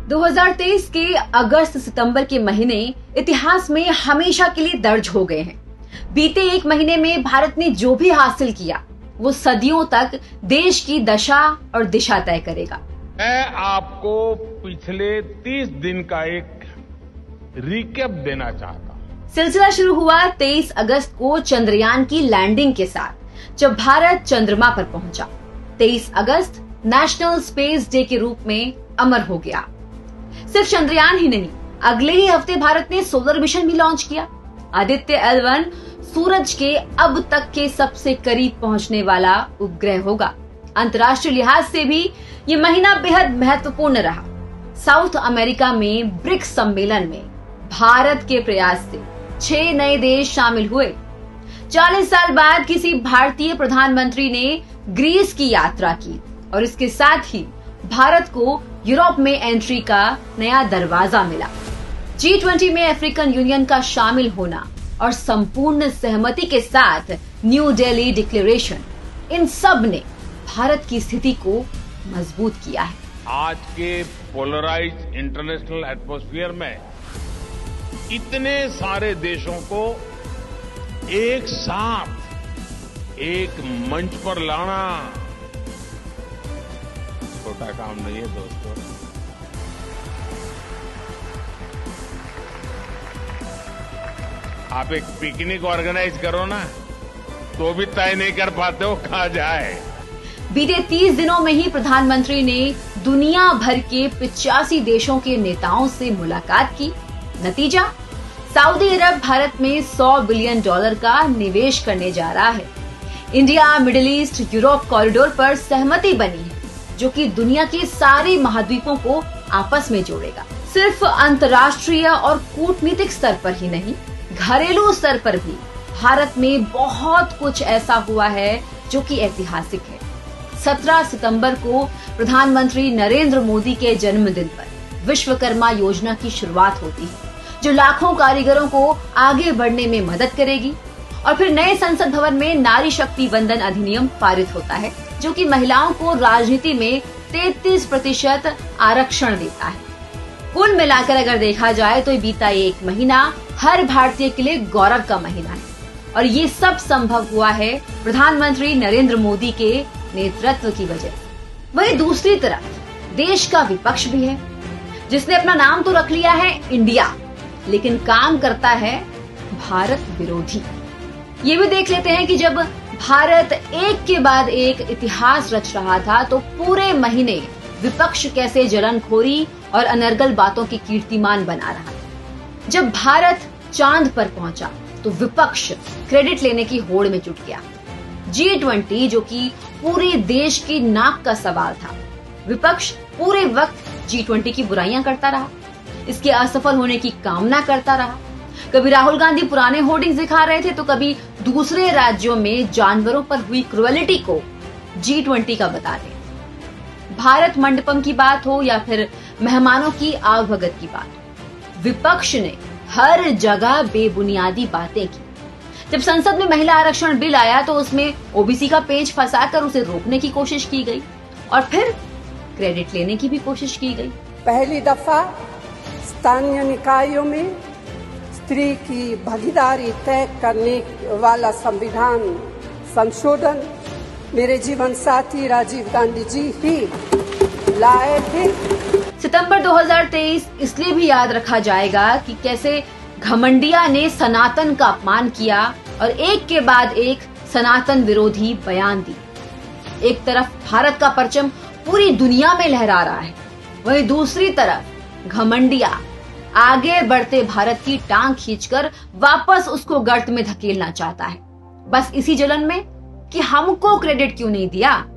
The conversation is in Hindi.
2023 के अगस्त सितंबर के महीने इतिहास में हमेशा के लिए दर्ज हो गए हैं। बीते एक महीने में भारत ने जो भी हासिल किया वो सदियों तक देश की दशा और दिशा तय करेगा। मैं आपको पिछले 30 दिन का एक रिकैप देना चाहता हूं। सिलसिला शुरू हुआ 23 अगस्त को चंद्रयान की लैंडिंग के साथ, जब भारत चंद्रमा पर पहुंचा। 23 अगस्त नेशनल स्पेस डे के रूप में अमर हो गया। सिर्फ चंद्रयान ही नहीं, अगले ही हफ्ते भारत ने सोलर मिशन भी लॉन्च किया। आदित्य L1 सूरज के अब तक के सबसे करीब पहुंचने वाला उपग्रह होगा। अंतर्राष्ट्रीय लिहाज से भी ये महीना बेहद महत्वपूर्ण रहा। साउथ अमेरिका में ब्रिक्स सम्मेलन में भारत के प्रयास से 6 नए देश शामिल हुए। 40 साल बाद किसी भारतीय प्रधानमंत्री ने ग्रीस की यात्रा की और इसके साथ ही भारत को यूरोप में एंट्री का नया दरवाजा मिला। G20 में अफ्रीकन यूनियन का शामिल होना और संपूर्ण सहमति के साथ न्यू दिल्ली डिक्लेरेशन, इन सब ने भारत की स्थिति को मजबूत किया है। आज के पोलराइज्ड इंटरनेशनल एटमॉस्फेयर में इतने सारे देशों को एक साथ एक मंच पर लाना छोटा काम नहीं है दोस्तों। आप एक पिकनिक ऑर्गेनाइज करो ना, तो भी तय नहीं कर पाते हो कहां जाए। बीते 30 दिनों में ही प्रधानमंत्री ने दुनिया भर के 85 देशों के नेताओं से मुलाकात की। नतीजा, सऊदी अरब भारत में $100 बिलियन का निवेश करने जा रहा है। India Middle East Europe corridor पर सहमति बनी है, जो कि दुनिया के सारे महाद्वीपों को आपस में जोड़ेगा। सिर्फ अंतर्राष्ट्रीय और कूटनीतिक स्तर पर ही नहीं, घरेलू स्तर पर भी भारत में बहुत कुछ ऐसा हुआ है जो कि ऐतिहासिक है। 17 सितंबर को प्रधानमंत्री नरेंद्र मोदी के जन्मदिन पर विश्वकर्मा योजना की शुरुआत होती है, जो लाखों कारीगरों को आगे बढ़ने में मदद करेगी। और फिर नए संसद भवन में नारी शक्ति वंदन अधिनियम पारित होता है, जो कि महिलाओं को राजनीति में 33% आरक्षण देता है। कुल मिलाकर अगर देखा जाए तो बीता एक महीना हर भारतीय के लिए गौरव का महीना है और ये सब संभव हुआ है प्रधानमंत्री नरेंद्र मोदी के नेतृत्व की वजह से। वहीं दूसरी तरफ देश का विपक्ष भी है, जिसने अपना नाम तो रख लिया है इंडिया, लेकिन काम करता है भारत विरोधी। ये भी देख लेते हैं कि जब भारत एक के बाद एक इतिहास रच रहा था, तो पूरे महीने विपक्ष कैसे जलनखोरी और अनर्गल बातों की कीर्तिमान बना रहा। जब भारत चांद पर पहुंचा तो विपक्ष क्रेडिट लेने की होड़ में जुट गया। G20 जो कि पूरे देश की नाक का सवाल था, विपक्ष पूरे वक्त G20 की बुराइयां करता रहा, इसके असफल होने की कामना करता रहा। कभी राहुल गांधी पुराने होर्डिंग्स दिखा रहे थे, तो कभी दूसरे राज्यों में जानवरों पर हुई क्रुएलिटी को G20 का बता रहे। भारत मंडपम की बात हो या फिर मेहमानों की आवभगत की बात हो, विपक्ष ने हर जगह बेबुनियादी बातें की। जब संसद में महिला आरक्षण बिल आया तो उसमें ओबीसी का पेच फंसाकर उसे रोकने की कोशिश की गई और फिर क्रेडिट लेने की भी कोशिश की गई। पहली दफा स्थानीय निकायों में स्त्री की भागीदारी तय करने वाला संविधान संशोधन मेरे जीवन साथी राजीव गांधी जी ही लाए थे। सितंबर 2023 इसलिए भी याद रखा जाएगा कि कैसे घमंडिया ने सनातन का अपमान किया और एक के बाद एक सनातन विरोधी बयान दी। एक तरफ भारत का परचम पूरी दुनिया में लहरा रहा है, वहीं दूसरी तरफ घमंडिया आगे बढ़ते भारत की टांग खींचकर वापस उसको गर्त में धकेलना चाहता है। बस इसी जलन में कि हमको क्रेडिट क्यों नहीं दिया।